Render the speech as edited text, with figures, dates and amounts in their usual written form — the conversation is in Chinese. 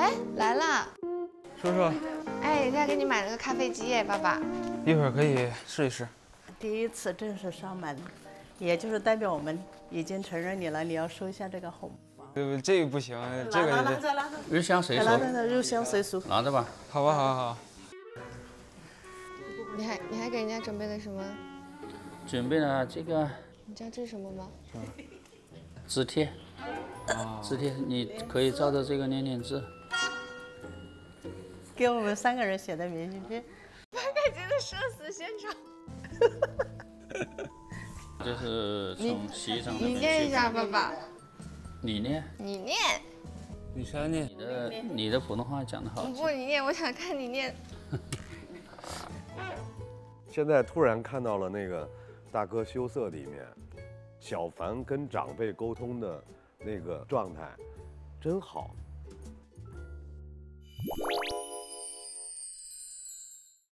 哎，来了， 叔叔。 哎，人家给你买了个咖啡机耶，爸爸。 一会儿可以试一试。 第一次正式上门，也就是代表我们已经承认你了，你要收一下这个红包。 这个不行，这个拿着。 肉香谁收？ 拿着，肉香谁收？ 拿着吧。 好吧，好。 你还给人家准备了什么？ 准备了这个。 你知道这是什么吗？ 纸贴。纸贴，你可以照着这个念字。 给我们3个人写的明信片。 八嘎姐的社死现场。 这是从西藏的。 你念一下，爸爸。 你念。 你念。 你先念。 你的普通话讲得好。 不，你念，我想看你念。 现在突然看到了那个大哥羞涩里面，小凡跟长辈沟通的那个状态，真好。